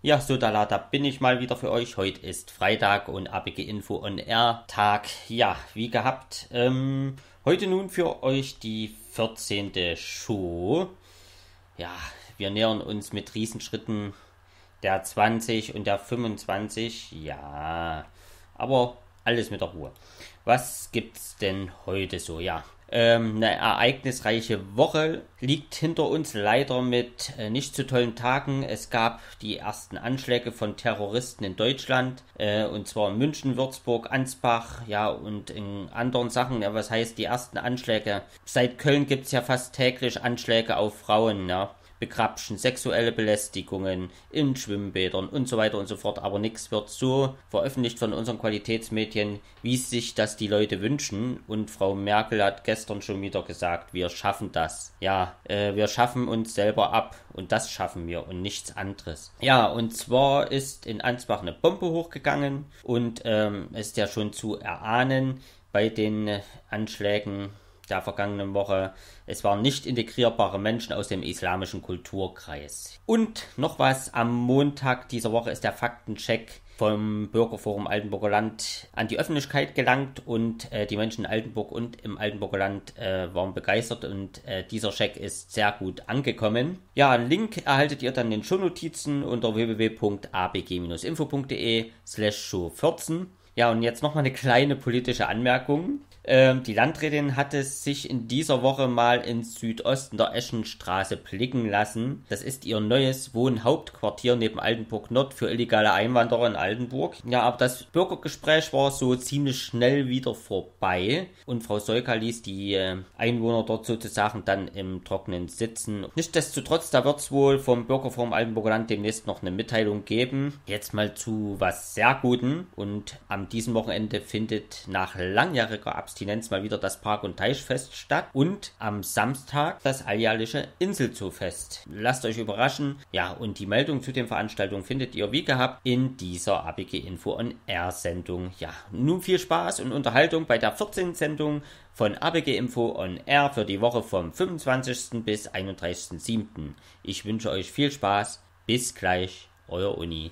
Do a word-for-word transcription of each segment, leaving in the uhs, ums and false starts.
Ja, so da, da bin ich mal wieder für euch. Heute ist Freitag und A B G Info on Air Tag. Ja, wie gehabt. Ähm, heute nun für euch die vierzehnte Show. Ja, wir nähern uns mit Riesenschritten der zwanzig und der fünfundzwanzig. Ja, aber alles mit der Ruhe. Was gibt's denn heute so? Ja, ähm, eine ereignisreiche Woche liegt hinter uns, leider mit äh, nicht so tollen Tagen. Es gab die ersten Anschläge von Terroristen in Deutschland, äh, und zwar in München, Würzburg, Ansbach, ja, und in anderen Sachen. Ja, was heißt die ersten Anschläge? Seit Köln gibt's ja fast täglich Anschläge auf Frauen, ja. Begrapschen, sexuelle Belästigungen in Schwimmbädern und so weiter und so fort. Aber nichts wird so veröffentlicht von unseren Qualitätsmedien, wie es sich das die Leute wünschen. Und Frau Merkel hat gestern schon wieder gesagt, wir schaffen das. Ja, äh, wir schaffen uns selber ab und das schaffen wir und nichts anderes. Ja, und zwar ist in Ansbach eine Bombe hochgegangen und ähm, ist ja schon zu erahnen bei den äh, Anschlägen der vergangenen Woche. Es waren nicht integrierbare Menschen aus dem islamischen Kulturkreis. Und noch was, am Montag dieser Woche ist der Faktencheck vom Bürgerforum Altenburger Land an die Öffentlichkeit gelangt und äh, die Menschen in Altenburg und im Altenburger Land äh, waren begeistert und äh, dieser Check ist sehr gut angekommen. Ja, einen Link erhaltet ihr dann in den Shownotizen unter w w w punkt a b g info punkt d e slash show vierzehn. Ja, und jetzt nochmal eine kleine politische Anmerkung. Ähm, die Landrätin hatte sich in dieser Woche mal ins Südosten der Eschenstraße blicken lassen. Das ist ihr neues Wohnhauptquartier neben Altenburg Nord für illegale Einwanderer in Altenburg. Ja, aber das Bürgergespräch war so ziemlich schnell wieder vorbei. Und Frau Soyka ließ die äh, Einwohner dort sozusagen dann im Trockenen sitzen. Nichtsdestotrotz, da wird es wohl vom Bürgerforum Altenburger Land demnächst noch eine Mitteilung geben. Jetzt mal zu was sehr Guten. Und am diesem Wochenende findet nach langjähriger Abstinenz mal wieder das Park- und Teichfest statt und am Samstag das alljährliche Inselzoofest. Lasst euch überraschen. Ja, und die Meldung zu den Veranstaltungen findet ihr wie gehabt in dieser A B G Info on Air Sendung. Ja, nun viel Spaß und Unterhaltung bei der vierzehnten Sendung von A B G Info on Air für die Woche vom fünfundzwanzigsten bis einunddreißigsten siebten Ich wünsche euch viel Spaß. Bis gleich, euer Uni.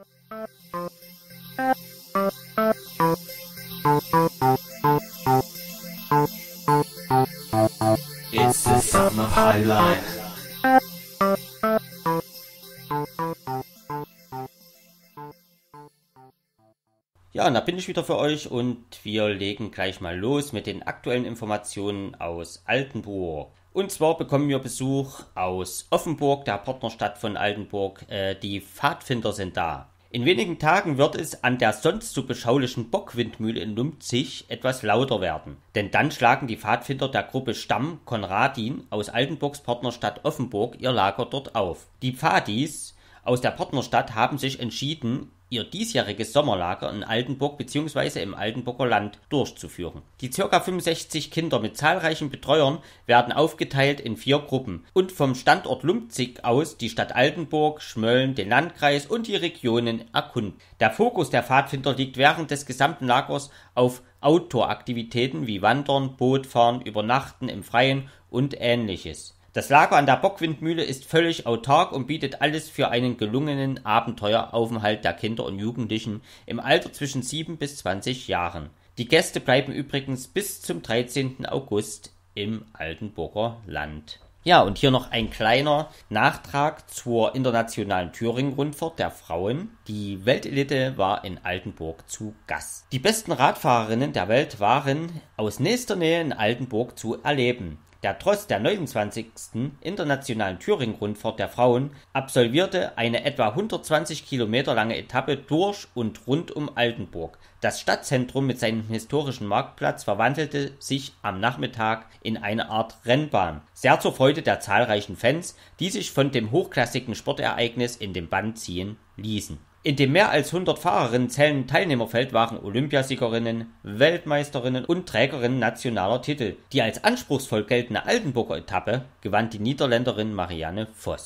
It's the summer highlight. Ja, und da bin ich wieder für euch und wir legen gleich mal los mit den aktuellen Informationen aus Altenburg. Und zwar bekommen wir Besuch aus Offenburg, der Partnerstadt von Altenburg. Äh, die Pfadfinder sind da. In wenigen Tagen wird es an der sonst so beschaulichen Bockwindmühle in Lumpzig etwas lauter werden. Denn dann schlagen die Pfadfinder der Gruppe Stamm Konradin aus Altenburgs Partnerstadt Offenburg ihr Lager dort auf. Die Pfadis aus der Partnerstadt haben sich entschieden, ihr diesjähriges Sommerlager in Altenburg bzw. im Altenburger Land durchzuführen. Die ca. fünfundsechzig Kinder mit zahlreichen Betreuern werden aufgeteilt in vier Gruppen und vom Standort Lumpzig aus die Stadt Altenburg, Schmölln, den Landkreis und die Regionen erkunden. Der Fokus der Pfadfinder liegt während des gesamten Lagers auf Outdoor-Aktivitäten wie Wandern, Bootfahren, Übernachten im Freien und ähnliches. Das Lager an der Bockwindmühle ist völlig autark und bietet alles für einen gelungenen Abenteueraufenthalt der Kinder und Jugendlichen im Alter zwischen sieben bis zwanzig Jahren. Die Gäste bleiben übrigens bis zum dreizehnten August im Altenburger Land. Ja, und hier noch ein kleiner Nachtrag zur internationalen Thüringen-Rundfahrt der Frauen. Die Weltelite war in Altenburg zu Gast. Die besten Radfahrerinnen der Welt waren aus nächster Nähe in Altenburg zu erleben. Der Tross der neunundzwanzigsten Internationalen Thüringen-Rundfahrt der Frauen absolvierte eine etwa hundertzwanzig Kilometer lange Etappe durch und rund um Altenburg. Das Stadtzentrum mit seinem historischen Marktplatz verwandelte sich am Nachmittag in eine Art Rennbahn. Sehr zur Freude der zahlreichen Fans, die sich von dem hochklassigen Sportereignis in den Bann ziehen ließen. In dem mehr als hundert Fahrerinnen zählenden Teilnehmerfeld waren Olympiasiegerinnen, Weltmeisterinnen und Trägerinnen nationaler Titel. Die als anspruchsvoll geltende Altenburger Etappe gewann die Niederländerin Marianne Vos.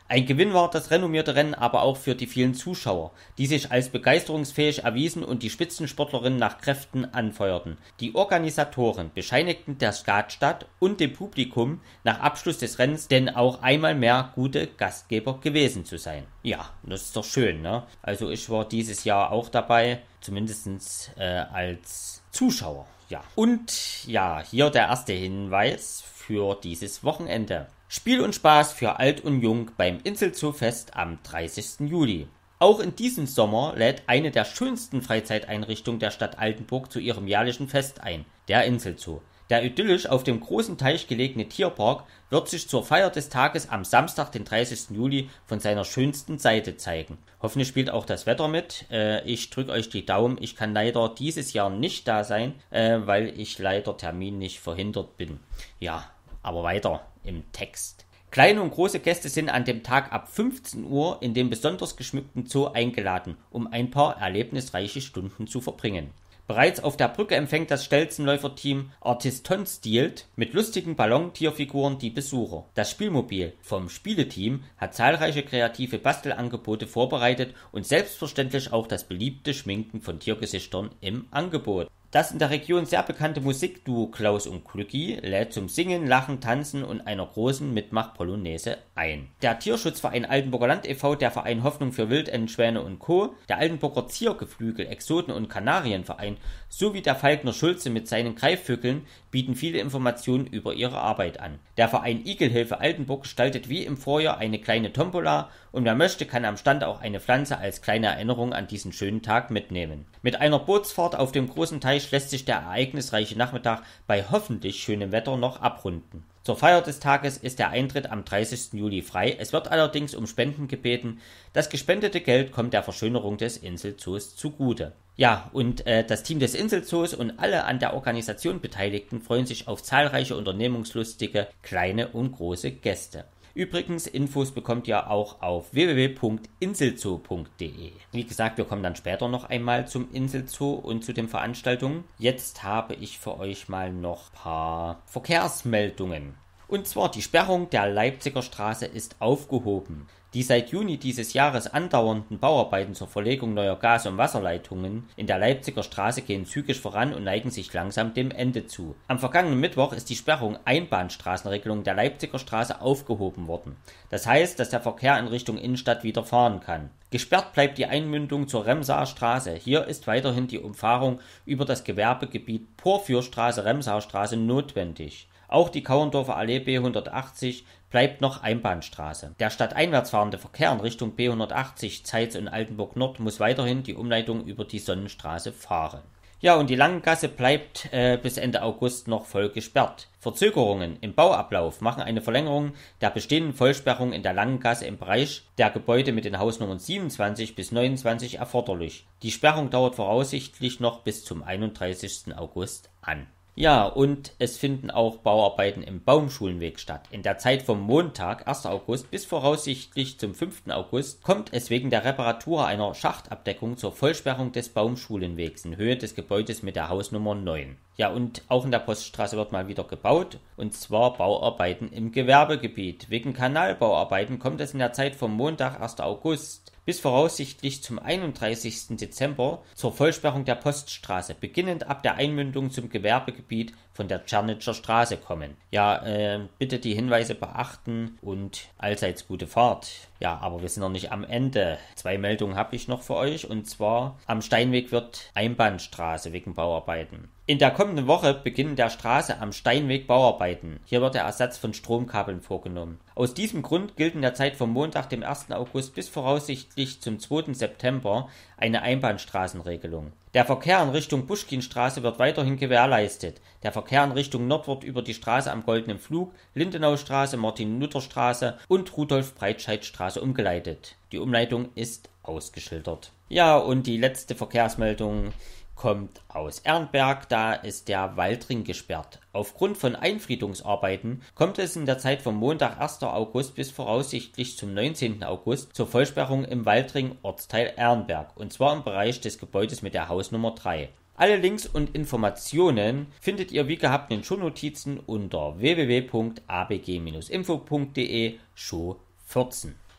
Ein Gewinn war das renommierte Rennen aber auch für die vielen Zuschauer, die sich als begeisterungsfähig erwiesen und die Spitzensportlerinnen nach Kräften anfeuerten. Die Organisatoren bescheinigten der Skatstadt und dem Publikum nach Abschluss des Rennens denn auch einmal mehr gute Gastgeber gewesen zu sein. Ja, das ist doch schön, ne? Also ich war dieses Jahr auch dabei, zumindest äh, als Zuschauer. Ja. Und ja, hier der erste Hinweis für dieses Wochenende. Spiel und Spaß für Alt und Jung beim Inselzoo-Fest am dreißigsten Juli. Auch in diesem Sommer lädt eine der schönsten Freizeiteinrichtungen der Stadt Altenburg zu ihrem jährlichen Fest ein, der Inselzoo. Der idyllisch auf dem großen Teich gelegene Tierpark wird sich zur Feier des Tages am Samstag, den dreißigsten Juli, von seiner schönsten Seite zeigen. Hoffentlich spielt auch das Wetter mit. Äh, ich drücke euch die Daumen. Ich kann leider dieses Jahr nicht da sein, äh, weil ich leider terminlich verhindert bin. Ja, aber weiter im Text. Kleine und große Gäste sind an dem Tag ab fünfzehn Uhr in den besonders geschmückten Zoo eingeladen, um ein paar erlebnisreiche Stunden zu verbringen. Bereits auf der Brücke empfängt das Stelzenläuferteam Artiston Stilt mit lustigen Ballontierfiguren die Besucher. Das Spielmobil vom Spieleteam hat zahlreiche kreative Bastelangebote vorbereitet und selbstverständlich auch das beliebte Schminken von Tiergesichtern im Angebot. Das in der Region sehr bekannte Musikduo Klaus und Glücki lädt zum Singen, Lachen, Tanzen und einer großen Mitmach-Polonaise ein. Der Tierschutzverein Altenburger Land e V, der Verein Hoffnung für Wildenten, Schwäne und Co., der Altenburger Ziergeflügel, Exoten- und Kanarienverein sowie der Falkner Schulze mit seinen Greifvögeln bieten viele Informationen über ihre Arbeit an. Der Verein Igelhilfe Altenburg gestaltet wie im Vorjahr eine kleine Tombola und wer möchte, kann am Stand auch eine Pflanze als kleine Erinnerung an diesen schönen Tag mitnehmen. Mit einer Bootsfahrt auf dem großen Teich lässt sich der ereignisreiche Nachmittag bei hoffentlich schönem Wetter noch abrunden. Zur Feier des Tages ist der Eintritt am dreißigsten Juli frei, es wird allerdings um Spenden gebeten. Das gespendete Geld kommt der Verschönerung des Inselzoos zugute. Ja, und äh, das Team des Inselzoos und alle an der Organisation Beteiligten freuen sich auf zahlreiche unternehmungslustige kleine und große Gäste. Übrigens, Infos bekommt ihr auch auf w w w punkt inselzoo punkt d e. Wie gesagt, wir kommen dann später noch einmal zum Inselzoo und zu den Veranstaltungen. Jetzt habe ich für euch mal noch ein paar Verkehrsmeldungen. Und zwar, die Sperrung der Leipziger Straße ist aufgehoben. Die seit Juni dieses Jahres andauernden Bauarbeiten zur Verlegung neuer Gas- und Wasserleitungen in der Leipziger Straße gehen zügig voran und neigen sich langsam dem Ende zu. Am vergangenen Mittwoch ist die Sperrung Einbahnstraßenregelung der Leipziger Straße aufgehoben worden. Das heißt, dass der Verkehr in Richtung Innenstadt wieder fahren kann. Gesperrt bleibt die Einmündung zur Remsaer Straße. Hier ist weiterhin die Umfahrung über das Gewerbegebiet Porfürstraße-Remsaer Straße notwendig. Auch die Kauerndorfer Allee B hundertachtzig bleibt noch Einbahnstraße. Der stadteinwärts fahrende Verkehr in Richtung B hundertachtzig Zeitz und Altenburg Nord muss weiterhin die Umleitung über die Sonnenstraße fahren. Ja, und die Langengasse bleibt äh, bis Ende August noch voll gesperrt. Verzögerungen im Bauablauf machen eine Verlängerung der bestehenden Vollsperrung in der Langengasse im Bereich der Gebäude mit den Hausnummern siebenundzwanzig bis neunundzwanzig erforderlich. Die Sperrung dauert voraussichtlich noch bis zum einunddreißigsten August an. Ja, und es finden auch Bauarbeiten im Baumschulenweg statt. In der Zeit vom Montag, ersten August, bis voraussichtlich zum fünften August kommt es wegen der Reparatur einer Schachtabdeckung zur Vollsperrung des Baumschulenwegs in Höhe des Gebäudes mit der Hausnummer neun. Ja, und auch in der Poststraße wird mal wieder gebaut, und zwar Bauarbeiten im Gewerbegebiet. Wegen Kanalbauarbeiten kommt es in der Zeit vom Montag, ersten August, bis voraussichtlich zum einunddreißigsten Dezember zur Vollsperrung der Poststraße, beginnend ab der Einmündung zum Gewerbegebiet von der Tschernitscher Straße kommen. Ja, äh, bitte die Hinweise beachten und allseits gute Fahrt. Ja, aber wir sind noch nicht am Ende. Zwei Meldungen habe ich noch für euch, und zwar am Steinweg wird Einbahnstraße wegen Bauarbeiten. In der kommenden Woche beginnen der Straße am Steinweg Bauarbeiten. Hier wird der Ersatz von Stromkabeln vorgenommen. Aus diesem Grund gilt in der Zeit vom Montag, dem ersten August bis voraussichtlich zum zweiten September eine Einbahnstraßenregelung. Der Verkehr in Richtung Buschkinstraße wird weiterhin gewährleistet. Der Verkehr in Richtung Nordwärts über die Straße am Goldenen Flug, Lindenaustraße, Martin-Luther-Straße und Rudolf-Breitscheid-Straße umgeleitet. Die Umleitung ist ausgeschildert. Ja, und die letzte Verkehrsmeldung kommt aus Ehrenberg, da ist der Waldring gesperrt. Aufgrund von Einfriedungsarbeiten kommt es in der Zeit vom Montag, ersten August bis voraussichtlich zum neunzehnten August zur Vollsperrung im Waldring Ortsteil Ehrenberg, und zwar im Bereich des Gebäudes mit der Hausnummer drei. Alle Links und Informationen findet ihr wie gehabt in den Shownotizen unter w w w punkt a b g bindestrich info punkt d e Show vierzehn.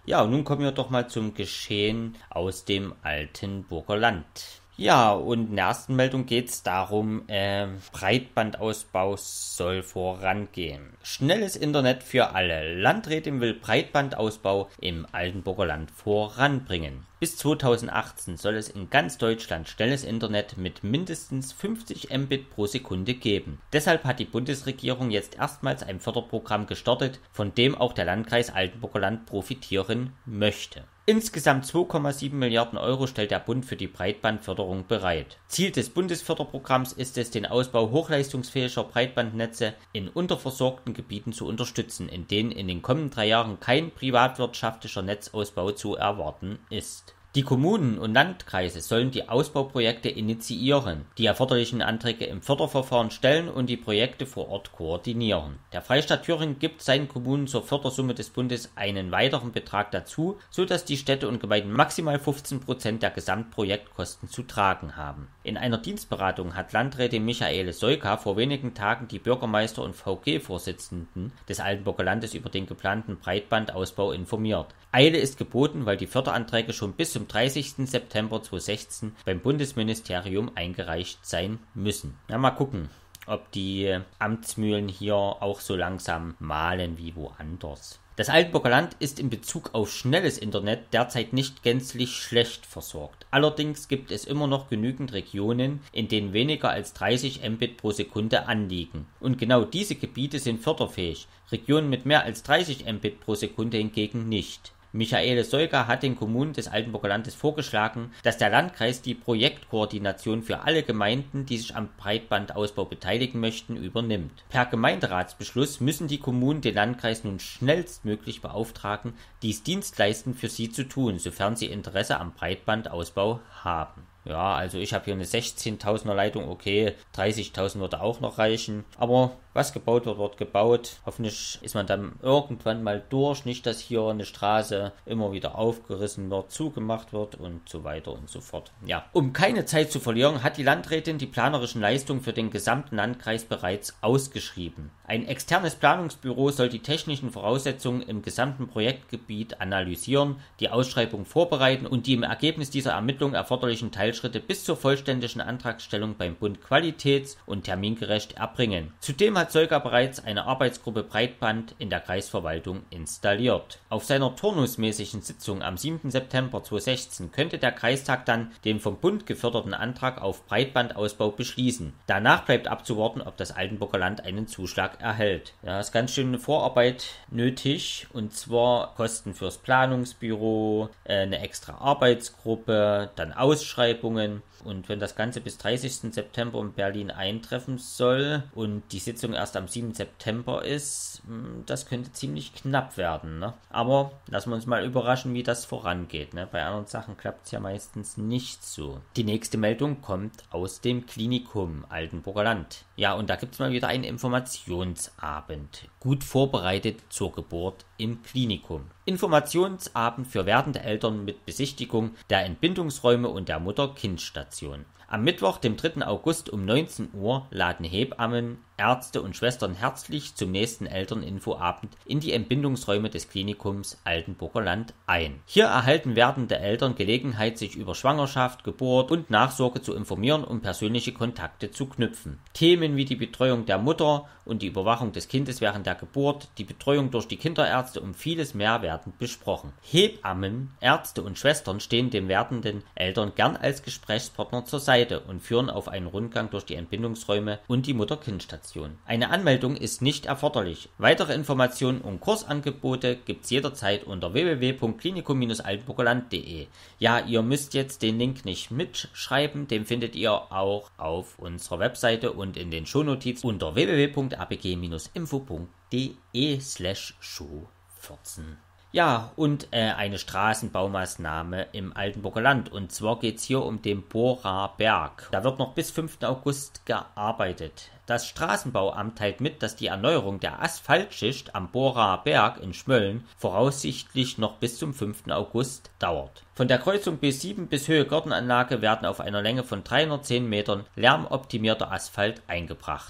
Ja, und nun kommen wir doch mal zum Geschehen aus dem Altenburger Land. Ja, und in der ersten Meldung geht es darum, äh, Breitbandausbau soll vorangehen. Schnelles Internet für alle. Landrätin will Breitbandausbau im Altenburger Land voranbringen. Bis zweitausendachtzehn soll es in ganz Deutschland schnelles Internet mit mindestens fünfzig Mbit pro Sekunde geben. Deshalb hat die Bundesregierung jetzt erstmals ein Förderprogramm gestartet, von dem auch der Landkreis Altenburger Land profitieren möchte. Insgesamt zwei Komma sieben Milliarden Euro stellt der Bund für die Breitbandförderung bereit. Ziel des Bundesförderprogramms ist es, den Ausbau hochleistungsfähiger Breitbandnetze in unterversorgten Gebieten zu unterstützen, in denen in den kommenden drei Jahren kein privatwirtschaftlicher Netzausbau zu erwarten ist. Die Kommunen und Landkreise sollen die Ausbauprojekte initiieren, die erforderlichen Anträge im Förderverfahren stellen und die Projekte vor Ort koordinieren. Der Freistaat Thüringen gibt seinen Kommunen zur Fördersumme des Bundes einen weiteren Betrag dazu, sodass die Städte und Gemeinden maximal fünfzehn Prozent der Gesamtprojektkosten zu tragen haben. In einer Dienstberatung hat Landrätin Michaele Soyka vor wenigen Tagen die Bürgermeister und V G-Vorsitzenden des Altenburger Landes über den geplanten Breitbandausbau informiert. Eile ist geboten, weil die Förderanträge schon bis zum dreißigsten September zweitausendsechzehn beim Bundesministerium eingereicht sein müssen. Na, mal gucken, ob die Amtsmühlen hier auch so langsam mahlen wie woanders. Das Altenburger Land ist in Bezug auf schnelles Internet derzeit nicht gänzlich schlecht versorgt. Allerdings gibt es immer noch genügend Regionen, in denen weniger als dreißig Mbit pro Sekunde anliegen. Und genau diese Gebiete sind förderfähig, Regionen mit mehr als dreißig Mbit pro Sekunde hingegen nicht. Michaele Soyka hat den Kommunen des Altenburger Landes vorgeschlagen, dass der Landkreis die Projektkoordination für alle Gemeinden, die sich am Breitbandausbau beteiligen möchten, übernimmt. Per Gemeinderatsbeschluss müssen die Kommunen den Landkreis nun schnellstmöglich beauftragen, dies dienstleistend für sie zu tun, sofern sie Interesse am Breitbandausbau haben. Ja, also ich habe hier eine sechzehntausender Leitung, okay, dreißigtausend würde auch noch reichen, aber was gebaut wird, wird gebaut. Hoffentlich ist man dann irgendwann mal durch, nicht, dass hier eine Straße immer wieder aufgerissen wird, zugemacht wird und so weiter und so fort. Ja, um keine Zeit zu verlieren, hat die Landrätin die planerischen Leistungen für den gesamten Landkreis bereits ausgeschrieben. Ein externes Planungsbüro soll die technischen Voraussetzungen im gesamten Projektgebiet analysieren, die Ausschreibung vorbereiten und die im Ergebnis dieser Ermittlungen erforderlichen Teilschritte bis zur vollständigen Antragstellung beim Bund qualitäts- und termingerecht erbringen. Zudem hat Soyka bereits eine Arbeitsgruppe Breitband in der Kreisverwaltung installiert. Auf seiner turnusmäßigen Sitzung am siebten September zweitausendsechzehn könnte der Kreistag dann den vom Bund geförderten Antrag auf Breitbandausbau beschließen. Danach bleibt abzuwarten, ob das Altenburger Land einen Zuschlag erhält. Ja, ist ganz schön eine Vorarbeit nötig, und zwar Kosten fürs Planungsbüro, eine extra Arbeitsgruppe, dann Ausschreibungen. Und wenn das Ganze bis dreißigsten September in Berlin eintreffen soll und die Sitzung erst am siebten September ist, das könnte ziemlich knapp werden, ne? Aber lassen wir uns mal überraschen, wie das vorangeht, ne? Bei anderen Sachen klappt es ja meistens nicht so. Die nächste Meldung kommt aus dem Klinikum Altenburger Land. Ja, und da gibt es mal wieder einen Informationsabend. Gut vorbereitet zur Geburt im Klinikum. Informationsabend für werdende Eltern mit Besichtigung der Entbindungsräume und der Mutter-Kind-Station. Am Mittwoch, dem dritten August um neunzehn Uhr laden Hebammen, Ärzte und Schwestern herzlich zum nächsten Elterninfoabend in die Entbindungsräume des Klinikums Altenburger Land ein. Hier erhalten werdende Eltern Gelegenheit, sich über Schwangerschaft, Geburt und Nachsorge zu informieren und persönliche Kontakte zu knüpfen. Themen wie die Betreuung der Mutter und die Überwachung des Kindes während der Geburt, die Betreuung durch die Kinderärzte und vieles mehr werden besprochen. Hebammen, Ärzte und Schwestern stehen den werdenden Eltern gern als Gesprächspartner zur Seite und führen auf einen Rundgang durch die Entbindungsräume und die Mutter-Kind-Station. Eine Anmeldung ist nicht erforderlich. Weitere Informationen und Kursangebote gibt's jederzeit unter w w w punkt klinikum Bindestrich altenburgerland punkt de. Ja, ihr müsst jetzt den Link nicht mitschreiben, den findet ihr auch auf unserer Webseite und in den Shownotizen unter w w w punkt a b g Bindestrich info punkt de slash show vierzehn. Ja, und äh, eine Straßenbaumaßnahme im Altenburger Land. Und zwar geht es hier um den Bohrer Berg. Da wird noch bis fünften August gearbeitet. Das Straßenbauamt teilt mit, dass die Erneuerung der Asphaltschicht am Bohrer Berg in Schmölln voraussichtlich noch bis zum fünften August dauert. Von der Kreuzung B sieben bis Höhe Gartenanlage werden auf einer Länge von dreihundertzehn Metern lärmoptimierter Asphalt eingebracht.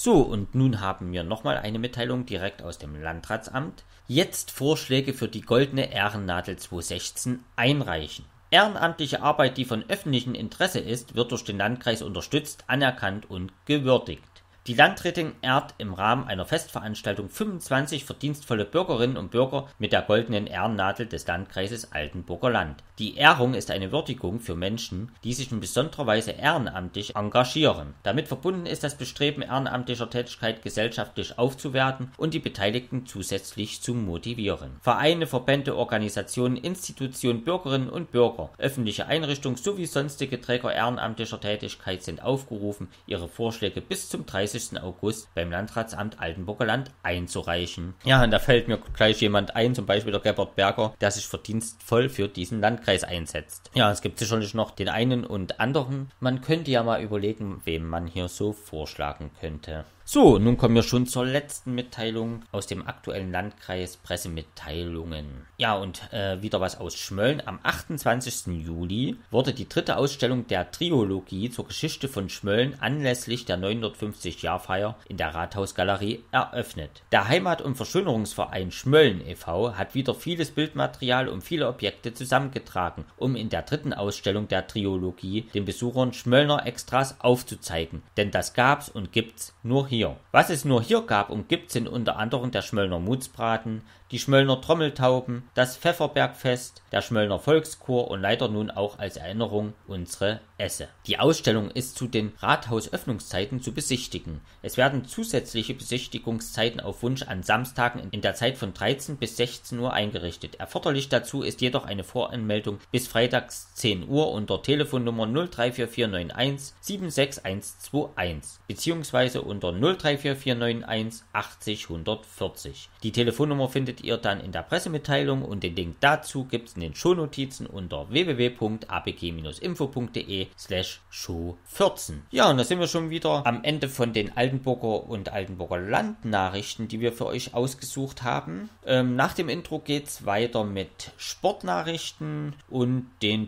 So, und nun haben wir nochmal eine Mitteilung direkt aus dem Landratsamt. Jetzt Vorschläge für die Goldene Ehrennadel zweitausendsechzehn einreichen. Ehrenamtliche Arbeit, die von öffentlichem Interesse ist, wird durch den Landkreis unterstützt, anerkannt und gewürdigt. Die Landrätin ehrt im Rahmen einer Festveranstaltung fünfundzwanzig verdienstvolle Bürgerinnen und Bürger mit der Goldenen Ehrennadel des Landkreises Altenburger Land. Die Ehrung ist eine Würdigung für Menschen, die sich in besonderer Weise ehrenamtlich engagieren. Damit verbunden ist das Bestreben ehrenamtlicher Tätigkeit gesellschaftlich aufzuwerten und die Beteiligten zusätzlich zu motivieren. Vereine, Verbände, Organisationen, Institutionen, Bürgerinnen und Bürger, öffentliche Einrichtungen sowie sonstige Träger ehrenamtlicher Tätigkeit sind aufgerufen, ihre Vorschläge bis zum dreißigsten August beim Landratsamt Altenburger Land einzureichen. Ja, und da fällt mir gleich jemand ein, zum Beispiel der Gebhard Berger, der sich verdienstvoll für diesen Landkreis einsetzt. Ja, es gibt sicherlich noch den einen und anderen. Man könnte ja mal überlegen, wem man hier so vorschlagen könnte. So, nun kommen wir schon zur letzten Mitteilung aus dem aktuellen Landkreis Pressemitteilungen. Ja, und äh, wieder was aus Schmölln. Am achtundzwanzigsten Juli wurde die dritte Ausstellung der Triologie zur Geschichte von Schmölln anlässlich der neunhundertfünfzig-Jahr-Feier in der Rathausgalerie eröffnet. Der Heimat- und Verschönerungsverein Schmölln e V hat wieder vieles Bildmaterial und viele Objekte zusammengetragen, um in der dritten Ausstellung der Triologie den Besuchern Schmöllner Extras aufzuzeigen. Denn das gab's und gibt's nur hier. Hier. Was es nur hier gab und gibt, sind unter anderem der Schmöllner Mutsbraten, die Schmöllner Trommeltauben, das Pfefferbergfest, der Schmöllner Volkschor und leider nun auch als Erinnerung unsere Esse. Die Ausstellung ist zu den Rathausöffnungszeiten zu besichtigen. Es werden zusätzliche Besichtigungszeiten auf Wunsch an Samstagen in der Zeit von dreizehn bis sechzehn Uhr eingerichtet. Erforderlich dazu ist jedoch eine Voranmeldung bis freitags zehn Uhr unter Telefonnummer null drei vier vier neun eins sieben sechs eins zwei eins beziehungsweise unter null drei vier vier neun eins achtzig hundertvierzig. Die Telefonnummer findet ihr dann in der Pressemitteilung und den Link dazu gibt es in den Shownotizen unter w w w punkt a b g bindestrich info punkt d e slash show vierzehn. Ja, und da sind wir schon wieder am Ende von den Altenburger und Altenburger Land-Nachrichten, die wir für euch ausgesucht haben. Ähm, nach dem Intro geht's weiter mit Sportnachrichten und den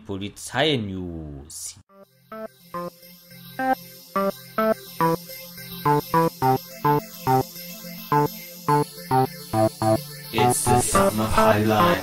Polizeinews. It's the summer highlight.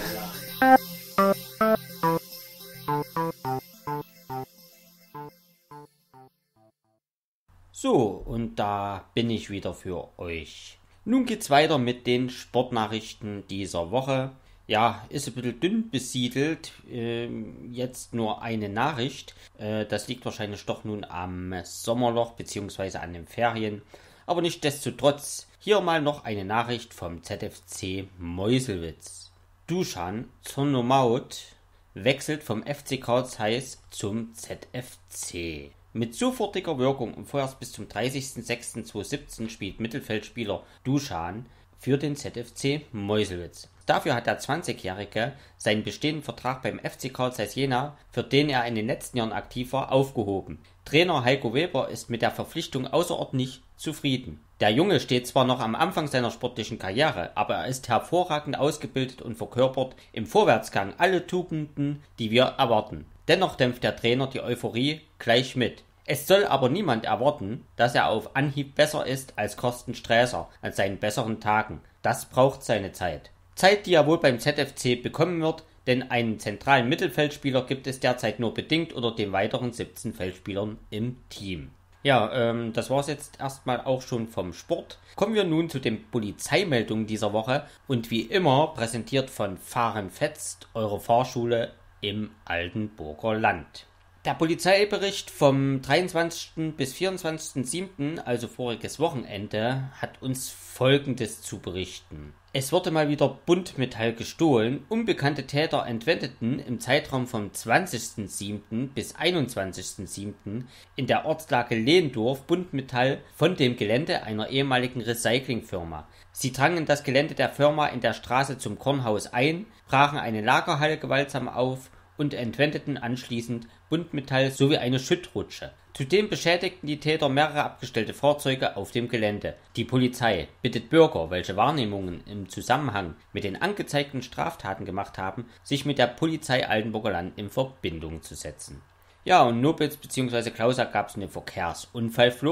So, und da bin ich wieder für euch. Nun geht's weiter mit den Sportnachrichten dieser Woche. Ja, ist ein bisschen dünn besiedelt. Ähm, jetzt nur eine Nachricht. Äh, das liegt wahrscheinlich doch nun am Sommerloch bzw. an den Ferien. Aber nichtsdestotrotz hier mal noch eine Nachricht vom Z F C Meuselwitz. Dusan Zornomaut wechselt vom F C Karl Zeiss zum Z F C. Mit sofortiger Wirkung und vorerst bis zum dreißigsten sechsten zweitausendsiebzehn spielt Mittelfeldspieler Dusan für den Z F C Meuselwitz. Dafür hat der zwanzigjährige seinen bestehenden Vertrag beim F C Karl Zeiss Jena, für den er in den letzten Jahren aktiv war, aufgehoben. Trainer Heiko Weber ist mit der Verpflichtung außerordentlich zufrieden. Der Junge steht zwar noch am Anfang seiner sportlichen Karriere, aber er ist hervorragend ausgebildet und verkörpert im Vorwärtsgang alle Tugenden, die wir erwarten. Dennoch dämpft der Trainer die Euphorie gleich mit. Es soll aber niemand erwarten, dass er auf Anhieb besser ist als Carsten Sträßer an seinen besseren Tagen. Das braucht seine Zeit. Zeit, die er wohl beim Z F C bekommen wird, denn einen zentralen Mittelfeldspieler gibt es derzeit nur bedingt unter den weiteren siebzehn Feldspielern im Team. Ja, ähm, das war's jetzt erstmal auch schon vom Sport. Kommen wir nun zu den Polizeimeldungen dieser Woche und wie immer präsentiert von Fahren Fetzt, eure Fahrschule im Altenburger Land. Der Polizeibericht vom dreiundzwanzigsten bis vierundzwanzigsten siebten, also voriges Wochenende, hat uns Folgendes zu berichten. Es wurde mal wieder Buntmetall gestohlen. Unbekannte Täter entwendeten im Zeitraum vom zwanzigsten siebten bis einundzwanzigsten siebten in der Ortslage Lehndorf Buntmetall von dem Gelände einer ehemaligen Recyclingfirma. Sie drangen das Gelände der Firma in der Straße zum Kornhaus ein, brachen eine Lagerhalle gewaltsam auf und entwendeten anschließend Buntmetall sowie eine Schüttrutsche. Zudem beschädigten die Täter mehrere abgestellte Fahrzeuge auf dem Gelände. Die Polizei bittet Bürger, welche Wahrnehmungen im Zusammenhang mit den angezeigten Straftaten gemacht haben, sich mit der Polizei Altenburger Land in Verbindung zu setzen. Ja, und Nobitz bzw. Klauser gab es eine Verkehrsunfallflucht.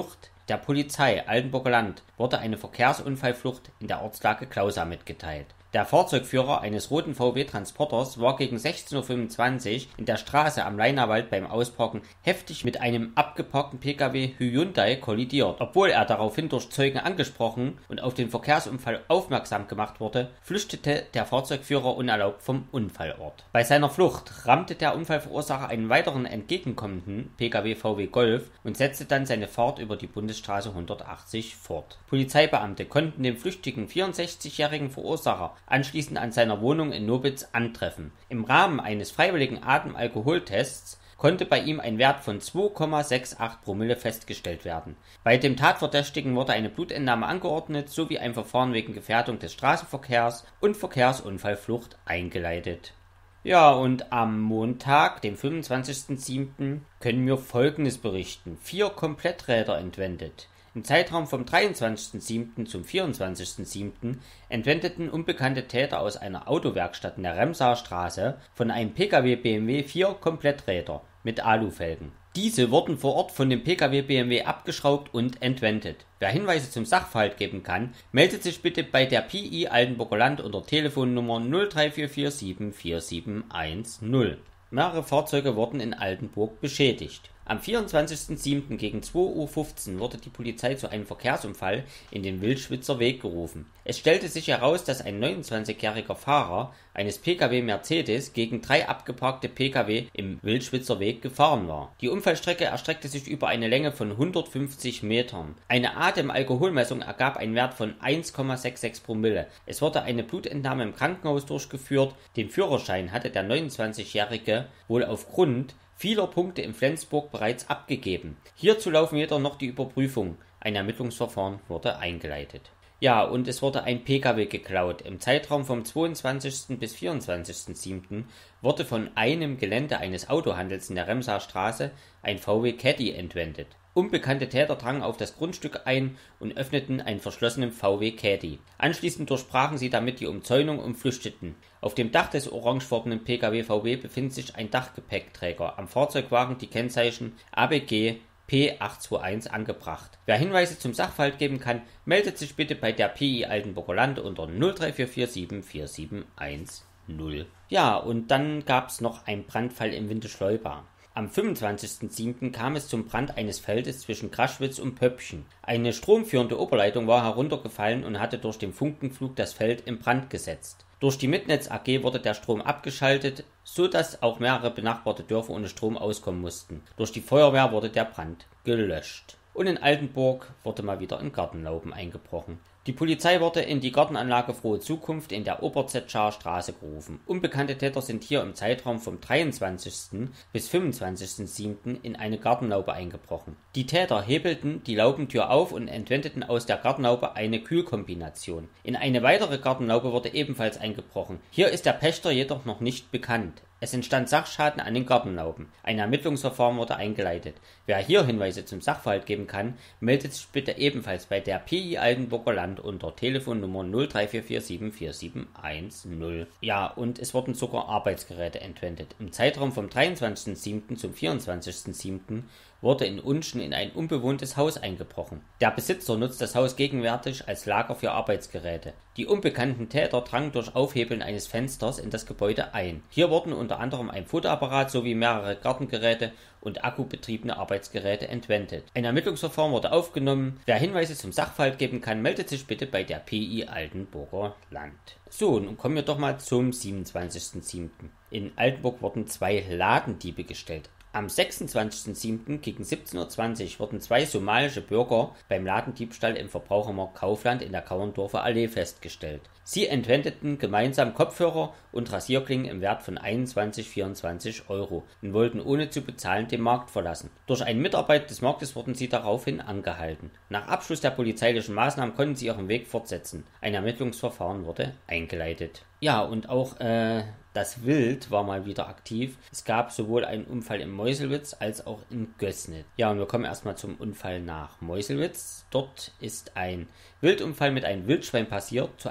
Der Polizei Altenburger Land wurde eine Verkehrsunfallflucht in der Ortslage Clausa mitgeteilt. Der Fahrzeugführer eines roten V W-Transporters war gegen sechzehn Uhr fünfundzwanzig in der Straße am Lainerwald beim Ausparken heftig mit einem abgeparkten Pkw Hyundai kollidiert. Obwohl er daraufhin durch Zeugen angesprochen und auf den Verkehrsunfall aufmerksam gemacht wurde, flüchtete der Fahrzeugführer unerlaubt vom Unfallort. Bei seiner Flucht rammte der Unfallverursacher einen weiteren entgegenkommenden Pkw V W Golf und setzte dann seine Fahrt über die Bundesstraße hundertachtzig fort. Polizeibeamte konnten den flüchtigen vierundsechzigjährigen Verursacher anschließend an seiner Wohnung in Nobitz antreffen. Im Rahmen eines freiwilligen Atemalkoholtests konnte bei ihm ein Wert von zwei Komma achtundsechzig Promille festgestellt werden. Bei dem Tatverdächtigen wurde eine Blutentnahme angeordnet sowie ein Verfahren wegen Gefährdung des Straßenverkehrs und Verkehrsunfallflucht eingeleitet. Ja, und am Montag, dem fünfundzwanzigsten siebten können wir Folgendes berichten. Vier Kompletträder entwendet. Im Zeitraum vom dreiundzwanzigsten siebten zum vierundzwanzigsten siebten entwendeten unbekannte Täter aus einer Autowerkstatt in der Remsaer Straße von einem Pkw B M W vier Kompletträder mit Alufelgen. Diese wurden vor Ort von dem Pkw B M W abgeschraubt und entwendet. Wer Hinweise zum Sachverhalt geben kann, meldet sich bitte bei der P I Altenburger Land unter Telefonnummer null drei vier vier sieben vier sieben eins null. Mehrere Fahrzeuge wurden in Altenburg beschädigt. Am vierundzwanzigsten siebten gegen zwei Uhr fünfzehn wurde die Polizei zu einem Verkehrsunfall in den Wildschwitzer Weg gerufen. Es stellte sich heraus, dass ein neunundzwanzigjähriger Fahrer eines Pkw Mercedes gegen drei abgeparkte Pkw im Wildschwitzer Weg gefahren war. Die Unfallstrecke erstreckte sich über eine Länge von hundertfünfzig Metern. Eine Atemalkoholmessung ergab einen Wert von eins Komma sechsundsechzig Promille. Es wurde eine Blutentnahme im Krankenhaus durchgeführt. Den Führerschein hatte der neunundzwanzigjährige wohl aufgrund vieler Punkte in Flensburg bereits abgegeben. Hierzu laufen jedoch noch die Überprüfung. Ein Ermittlungsverfahren wurde eingeleitet. Ja, und es wurde ein Pkw geklaut. Im Zeitraum vom zweiundzwanzigsten bis vierundzwanzigsten siebten wurde von einem Gelände eines Autohandels in der Remsaer Straße ein V W Caddy entwendet. Unbekannte Täter drangen auf das Grundstück ein und öffneten einen verschlossenen V W Caddy. Anschließend durchbrachen sie damit die Umzäunung und flüchteten. Auf dem Dach des orangefarbenen Pkw V W befindet sich ein Dachgepäckträger. Am Fahrzeug waren die Kennzeichen A B G P acht zwei eins angebracht. Wer Hinweise zum Sachverhalt geben kann, meldet sich bitte bei der P I Altenburger Land unter null drei vier vier sieben vier sieben eins null. Ja, und dann gab es noch einen Brandfall in Winteschleuba. Am fünfundzwanzigsten siebten kam es zum Brand eines Feldes zwischen Kraschwitz und Pöppchen. Eine stromführende Oberleitung war heruntergefallen und hatte durch den Funkenflug das Feld in Brand gesetzt. Durch die Mitnetz A G wurde der Strom abgeschaltet, so dass auch mehrere benachbarte Dörfer ohne Strom auskommen mussten. Durch die Feuerwehr wurde der Brand gelöscht. Und in Altenburg wurde mal wieder in Gartenlauben eingebrochen. Die Polizei wurde in die Gartenanlage Frohe Zukunft in der Oberzetschaer Straße gerufen. Unbekannte Täter sind hier im Zeitraum vom dreiundzwanzigsten bis fünfundzwanzigsten siebten in eine Gartenlaube eingebrochen. Die Täter hebelten die Laubentür auf und entwendeten aus der Gartenlaube eine Kühlkombination. In eine weitere Gartenlaube wurde ebenfalls eingebrochen. Hier ist der Pächter jedoch noch nicht bekannt. Es entstand Sachschaden an den Gartenlauben. Ein Ermittlungsverfahren wurde eingeleitet. Wer hier Hinweise zum Sachverhalt geben kann, meldet sich bitte ebenfalls bei der P I Altenburger Land unter Telefonnummer null drei vier vier sieben vier sieben eins null. Ja, und es wurden sogar Arbeitsgeräte entwendet. Im Zeitraum vom dreiundzwanzigsten siebten zum vierundzwanzigsten siebten wurde in Unschen in ein unbewohntes Haus eingebrochen. Der Besitzer nutzt das Haus gegenwärtig als Lager für Arbeitsgeräte. Die unbekannten Täter drangen durch Aufhebeln eines Fensters in das Gebäude ein. Hier wurden unter anderem ein Fotoapparat sowie mehrere Gartengeräte und akkubetriebene Arbeitsgeräte entwendet. Ein Ermittlungsverfahren wurde aufgenommen. Wer Hinweise zum Sachverhalt geben kann, meldet sich bitte bei der P I Altenburger Land. So, nun kommen wir doch mal zum siebenundzwanzigsten siebten In Altenburg wurden zwei Ladendiebe gestellt. Am sechsundzwanzigsten siebten gegen siebzehn Uhr zwanzig wurden zwei somalische Bürger beim Ladendiebstahl im Verbrauchermarkt Kaufland in der Kauerndorfer Allee festgestellt. Sie entwendeten gemeinsam Kopfhörer und Rasierklingen im Wert von einundzwanzig Komma vierundzwanzig Euro und wollten ohne zu bezahlen den Markt verlassen. Durch eine Mitarbeit des Marktes wurden sie daraufhin angehalten. Nach Abschluss der polizeilichen Maßnahmen konnten sie ihren Weg fortsetzen. Ein Ermittlungsverfahren wurde eingeleitet. Ja, und auch äh, das Wild war mal wieder aktiv. Es gab sowohl einen Unfall in Meuselwitz als auch in Gößnitz. Ja, und wir kommen erstmal zum Unfall nach Meuselwitz. Dort ist ein Wildunfall mit einem Wildschwein passiert. Zu einem Wildunfall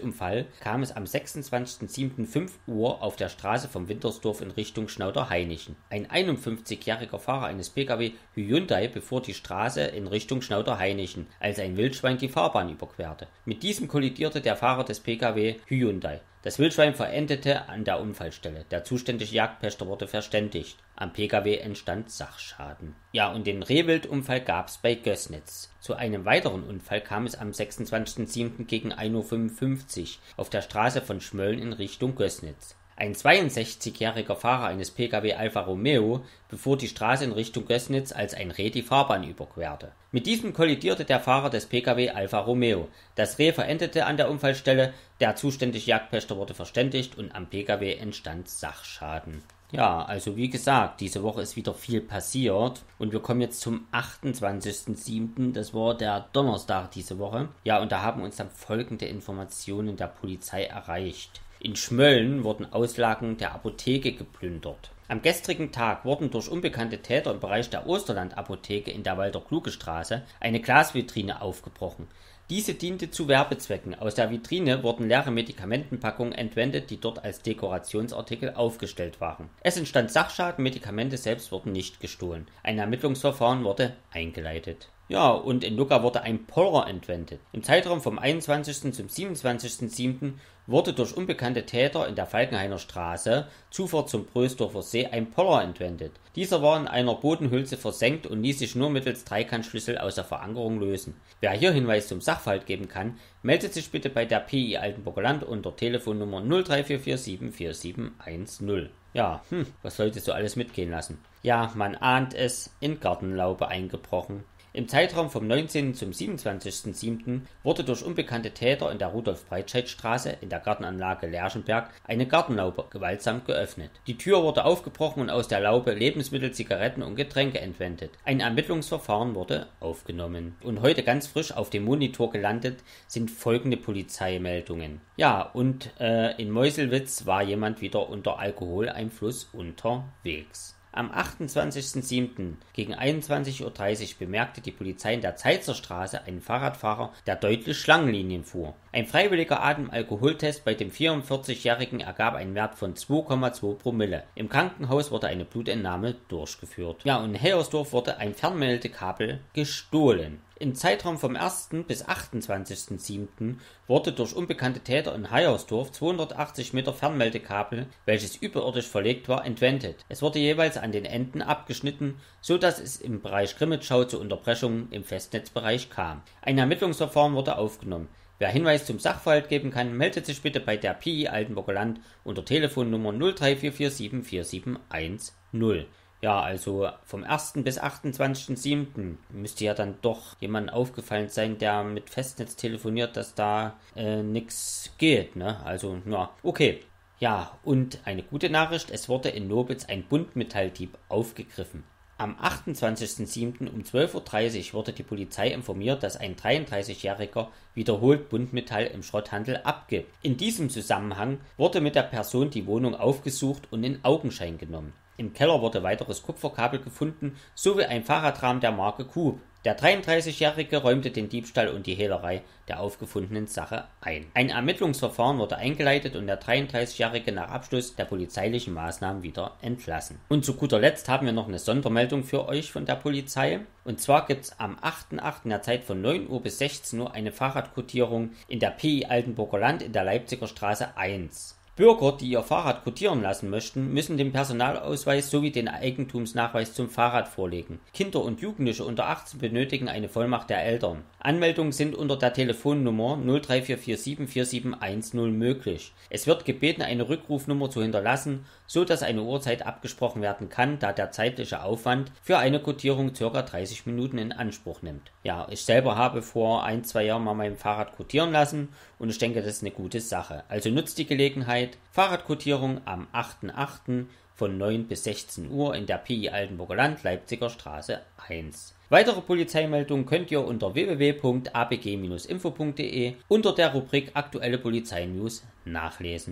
Rehwildunfall kam es am sechsundzwanzigsten siebten fünf Uhr auf der Straße vom Wintersdorf in Richtung Schnauderhainichen. Ein einundfünfzigjähriger Fahrer eines Pkw Hyundai befuhr die Straße in Richtung Schnauderhainichen, als ein Wildschwein die Fahrbahn überquerte. Mit diesem kollidierte der Fahrer des Pkw Hyundai. Das Wildschwein verendete an der Unfallstelle. Der zuständige Jagdpächter wurde verständigt. Am Pkw entstand Sachschaden. Ja, und den Rehwildunfall gab es bei Gößnitz. Zu einem weiteren Unfall kam es am sechsundzwanzigsten siebten gegen ein Uhr fünfundfünfzig auf der Straße von Schmölln in Richtung Gößnitz. Ein zweiundsechzigjähriger Fahrer eines Pkw Alfa Romeo befuhr die Straße in Richtung Gößnitz, als ein Reh die Fahrbahn überquerte. Mit diesem kollidierte der Fahrer des Pkw Alfa Romeo. Das Reh verendete an der Unfallstelle, der zuständige Jagdpächter wurde verständigt und am Pkw entstand Sachschaden. Ja, also wie gesagt, diese Woche ist wieder viel passiert und wir kommen jetzt zum achtundzwanzigsten siebten Das war der Donnerstag diese Woche. Ja, und da haben uns dann folgende Informationen der Polizei erreicht. In Schmölln wurden Auslagen der Apotheke geplündert. Am gestrigen Tag wurden durch unbekannte Täter im Bereich der Osterland-Apotheke in der Walter-Kluge-Straße eine Glasvitrine aufgebrochen. Diese diente zu Werbezwecken. Aus der Vitrine wurden leere Medikamentenpackungen entwendet, die dort als Dekorationsartikel aufgestellt waren. Es entstand Sachschaden, Medikamente selbst wurden nicht gestohlen. Ein Ermittlungsverfahren wurde eingeleitet. Ja, und in Lucca wurde ein Poller entwendet. Im Zeitraum vom einundzwanzigsten zum siebenundzwanzigsten siebten wurde durch unbekannte Täter in der Falkenhainer Straße, Zufahrt zum Prösdorfer See, ein Poller entwendet. Dieser war in einer Bodenhülse versenkt und ließ sich nur mittels Dreikantschlüssel aus der Verankerung lösen. Wer hier Hinweis zum Sachverhalt geben kann, meldet sich bitte bei der P I Altenburger Land unter Telefonnummer null drei vier vier sieben vier sieben eins null. Ja, hm, was sollte so alles mitgehen lassen? Ja, man ahnt es, in Gartenlaube eingebrochen. Im Zeitraum vom neunzehnten zum siebenundzwanzigsten siebten wurde durch unbekannte Täter in der Rudolf-Breitscheid-Straße in der Gartenanlage Lerchenberg eine Gartenlaube gewaltsam geöffnet. Die Tür wurde aufgebrochen und aus der Laube Lebensmittel, Zigaretten und Getränke entwendet. Ein Ermittlungsverfahren wurde aufgenommen. Und heute ganz frisch auf dem Monitor gelandet sind folgende Polizeimeldungen. Ja, und äh, in Meuselwitz war jemand wieder unter Alkoholeinfluss unterwegs. Am achtundzwanzigsten siebten gegen einundzwanzig Uhr dreißig bemerkte die Polizei in der Zeitzer Straße einen Fahrradfahrer, der deutlich Schlangenlinien fuhr. Ein freiwilliger Atemalkoholtest bei dem vierundvierzigjährigen ergab einen Wert von zwei Komma zwei Promille. Im Krankenhaus wurde eine Blutentnahme durchgeführt. Ja, und in Hellersdorf wurde ein Fernmeldekabel gestohlen. Im Zeitraum vom ersten bis achtundzwanzigsten siebten wurde durch unbekannte Täter in Heiersdorf zweihundertachtzig Meter Fernmeldekabel, welches überirdisch verlegt war, entwendet. Es wurde jeweils an den Enden abgeschnitten, so dass es im Bereich Grimmitschau zu Unterbrechungen im Festnetzbereich kam. Ein Ermittlungsverfahren wurde aufgenommen. Wer Hinweis zum Sachverhalt geben kann, meldet sich bitte bei der P I Altenburger Land unter Telefonnummer null drei vier vier sieben vier sieben eins null. Ja, also vom ersten bis achtundzwanzigsten siebten müsste ja dann doch jemand aufgefallen sein, der mit Festnetz telefoniert, dass da äh, nichts geht, ne? Also, ja, okay. Ja, und eine gute Nachricht, es wurde in Nobitz ein Buntmetalldieb aufgegriffen. Am achtundzwanzigsten siebten um zwölf Uhr dreißig wurde die Polizei informiert, dass ein dreiunddreißigjähriger wiederholt Buntmetall im Schrotthandel abgibt. In diesem Zusammenhang wurde mit der Person die Wohnung aufgesucht und in Augenschein genommen. Im Keller wurde weiteres Kupferkabel gefunden, sowie ein Fahrradrahmen der Marke Coop. Der dreiunddreißigjährige räumte den Diebstahl und die Hehlerei der aufgefundenen Sache ein. Ein Ermittlungsverfahren wurde eingeleitet und der dreiunddreißigjährige nach Abschluss der polizeilichen Maßnahmen wieder entlassen. Und zu guter Letzt haben wir noch eine Sondermeldung für euch von der Polizei. Und zwar gibt es am achten achten in der Zeit von neun Uhr bis sechzehn Uhr eine Fahrradquotierung in der P I Altenburger Land in der Leipziger Straße eins. Bürger, die ihr Fahrrad quotieren lassen möchten, müssen den Personalausweis sowie den Eigentumsnachweis zum Fahrrad vorlegen. Kinder und Jugendliche unter achtzehn benötigen eine Vollmacht der Eltern. Anmeldungen sind unter der Telefonnummer null drei vier vier sieben vier sieben eins null möglich. Es wird gebeten, eine Rückrufnummer zu hinterlassen, so dass eine Uhrzeit abgesprochen werden kann, da der zeitliche Aufwand für eine Quotierung ca. dreißig Minuten in Anspruch nimmt. Ja, ich selber habe vor ein, zwei Jahren mal mein Fahrrad quotieren lassen und ich denke, das ist eine gute Sache. Also nutzt die Gelegenheit. Fahrradquotierung am achten achten von neun bis sechzehn Uhr in der P I Altenburger Land, Leipziger Straße eins. Weitere Polizeimeldungen könnt ihr unter w w w punkt a b g Bindestrich info punkt d e unter der Rubrik Aktuelle Polizeinews nachlesen.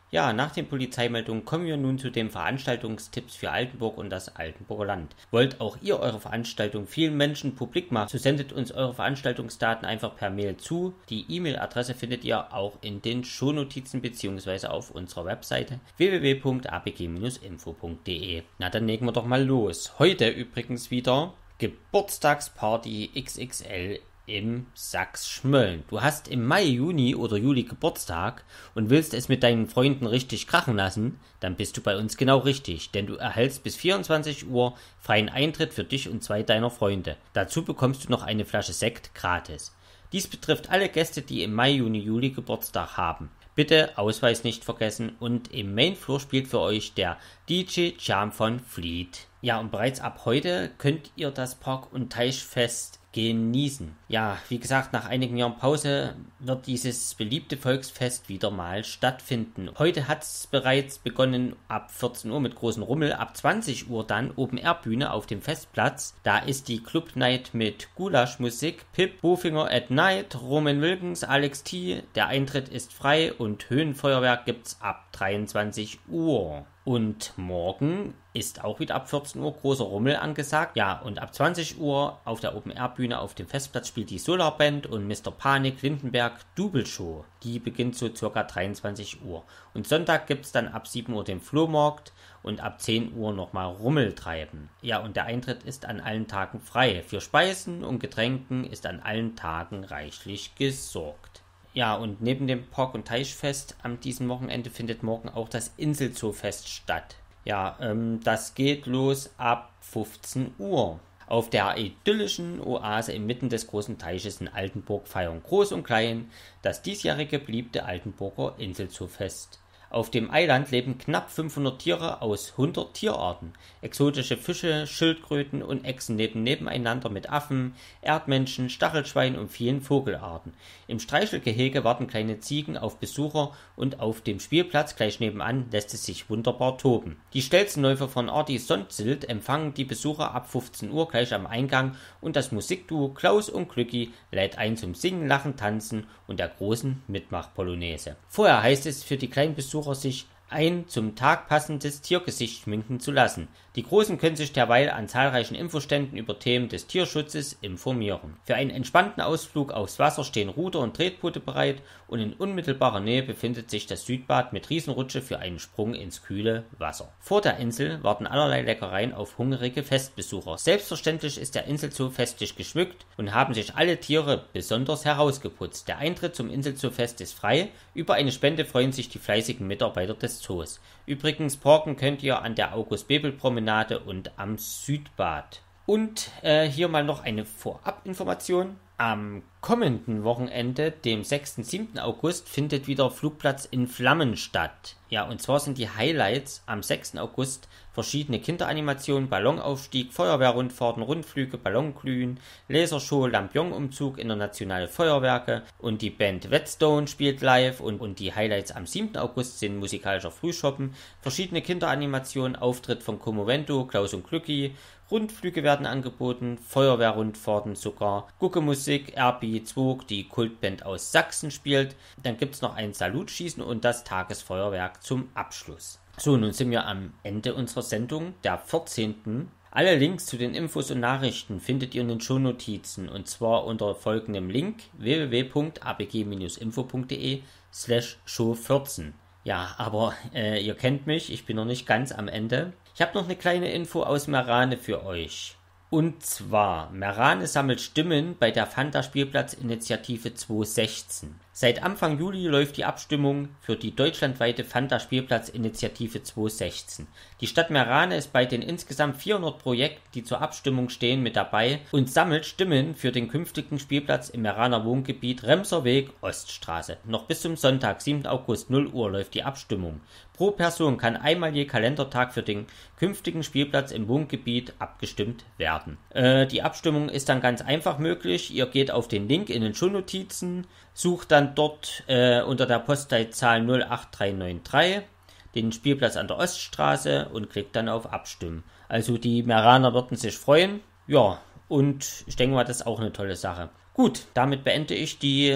Ja, nach den Polizeimeldungen kommen wir nun zu den Veranstaltungstipps für Altenburg und das Altenburger Land. Wollt auch ihr eure Veranstaltung vielen Menschen publik machen, so sendet uns eure Veranstaltungsdaten einfach per Mail zu. Die E-Mail-Adresse findet ihr auch in den Shownotizen bzw. auf unserer Webseite w w w punkt a b g Bindestrich info punkt d e. Na, dann legen wir doch mal los. Heute übrigens wieder Geburtstagsparty X X L im Sachs-Schmölln. Du hast im Mai, Juni oder Juli Geburtstag und willst es mit deinen Freunden richtig krachen lassen, dann bist du bei uns genau richtig, denn du erhältst bis vierundzwanzig Uhr freien Eintritt für dich und zwei deiner Freunde. Dazu bekommst du noch eine Flasche Sekt gratis. Dies betrifft alle Gäste, die im Mai, Juni, Juli Geburtstag haben. Bitte Ausweis nicht vergessen und im Mainfloor spielt für euch der D J Charm von Fleet. Ja, und bereits ab heute könnt ihr das Park- und Teichfest genießen. Ja, wie gesagt, nach einigen Jahren Pause wird dieses beliebte Volksfest wieder mal stattfinden. Heute hat es bereits begonnen ab vierzehn Uhr mit großen Rummel, ab zwanzig Uhr dann Open-Air-Bühne auf dem Festplatz. Da ist die Club Night mit Gulaschmusik, Pip, Bofinger at Night, Roman Wilkins, Alex T. Der Eintritt ist frei und Höhenfeuerwerk gibt's ab dreiundzwanzig Uhr. Und morgen ist auch wieder ab vierzehn Uhr großer Rummel angesagt. Ja, und ab zwanzig Uhr auf der Open-Air-Bühne auf dem Festplatz spielt die Solarband und Mister Panik Lindenberg Double Show. Die beginnt so circa dreiundzwanzig Uhr. Und Sonntag gibt es dann ab sieben Uhr den Flohmarkt und ab zehn Uhr nochmal Rummel treiben. Ja, und der Eintritt ist an allen Tagen frei. Für Speisen und Getränken ist an allen Tagen reichlich gesorgt. Ja, und neben dem Park- und Teichfest am diesem Wochenende findet morgen auch das Inselzoofest statt. Ja, ähm, das geht los ab fünfzehn Uhr. Auf der idyllischen Oase inmitten des großen Teiches in Altenburg feiern Groß und Klein das diesjährige beliebte Altenburger Inselzoofest. Auf dem Eiland leben knapp fünfhundert Tiere aus hundert Tierarten. Exotische Fische, Schildkröten und Echsen leben nebeneinander mit Affen, Erdmännchen, Stachelschweinen und vielen Vogelarten. Im Streichelgehege warten kleine Ziegen auf Besucher und auf dem Spielplatz gleich nebenan lässt es sich wunderbar toben. Die Stelzenläufer von Arti Sondzild empfangen die Besucher ab fünfzehn Uhr gleich am Eingang und das Musikduo Klaus und Glücki lädt ein zum Singen, Lachen, Tanzen und der großen Mitmach-Polonaise. Vorher heißt es für die kleinen Besucher, sich ein zum Tag passendes Tiergesicht schminken zu lassen. Die Großen können sich derweil an zahlreichen Infoständen über Themen des Tierschutzes informieren. Für einen entspannten Ausflug aufs Wasser stehen Ruder und Tretboote bereit und in unmittelbarer Nähe befindet sich das Südbad mit Riesenrutsche für einen Sprung ins kühle Wasser. Vor der Insel warten allerlei Leckereien auf hungrige Festbesucher. Selbstverständlich ist der Inselzoo festlich geschmückt und haben sich alle Tiere besonders herausgeputzt. Der Eintritt zum Inselzoofest ist frei. Über eine Spende freuen sich die fleißigen Mitarbeiter des Zoos. Übrigens parken könnt ihr an der August-Bebel-Promenade und am Südbad. Und äh, hier mal noch eine Vorabinformation. Am kommenden Wochenende, dem sechsten und siebten August, findet wieder Flugplatz in Flammen statt. Ja, und zwar sind die Highlights am sechsten August verschiedene Kinderanimationen, Ballonaufstieg, Feuerwehrrundfahrten, Rundflüge, Ballonglühen, Lasershow, Lampion-Umzug, internationale Feuerwerke und die Band Whetstone spielt live und, und die Highlights am siebten August sind musikalischer Frühschoppen, verschiedene Kinderanimationen, Auftritt von Commovento, Klaus und Glücki, Rundflüge werden angeboten, Feuerwehrrundfahrten sogar, Guckemusik, R B Zwog, die Kultband aus Sachsen spielt, dann gibt es noch ein Salutschießen und das Tagesfeuerwerk zum Abschluss. So, nun sind wir am Ende unserer Sendung, der vierzehnten Alle Links zu den Infos und Nachrichten findet ihr in den Shownotizen und zwar unter folgendem Link w w w punkt a b g Bindestrich info punkt d e slash show vierzehn. Ja, aber äh, ihr kennt mich, ich bin noch nicht ganz am Ende. Ich habe noch eine kleine Info aus Merane für euch. Und zwar, Merane sammelt Stimmen bei der Fanta-Spielplatz-Initiative zweitausendsechzehn. Seit Anfang Juli läuft die Abstimmung für die deutschlandweite Fanta-Spielplatz-Initiative zweitausendsechzehn. Die Stadt Merane ist bei den insgesamt vierhundert Projekten, die zur Abstimmung stehen, mit dabei und sammelt Stimmen für den künftigen Spielplatz im Meraner Wohngebiet Remserweg Oststraße. Noch bis zum Sonntag, siebten August, null Uhr läuft die Abstimmung. Pro Person kann einmal je Kalendertag für den künftigen Spielplatz im Wohngebiet abgestimmt werden. Äh, die Abstimmung ist dann ganz einfach möglich. Ihr geht auf den Link in den Shownotizen, sucht dann dort äh, unter der Postleitzahl null acht drei neun drei den Spielplatz an der Oststraße und klickt dann auf Abstimmen. Also die Meraner würden sich freuen. Ja, und ich denke mal, das ist auch eine tolle Sache. Gut, damit beende ich die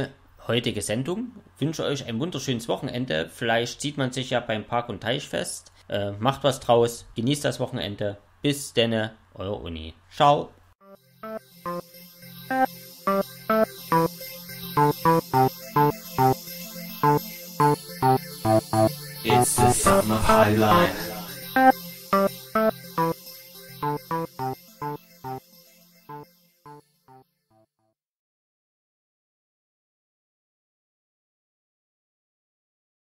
heutige Sendung. Ich wünsche euch ein wunderschönes Wochenende. Vielleicht sieht man sich ja beim Park- und Teichfest. Äh, macht was draus, genießt das Wochenende. Bis denne, euer Uni. Ciao. It's the summer highline.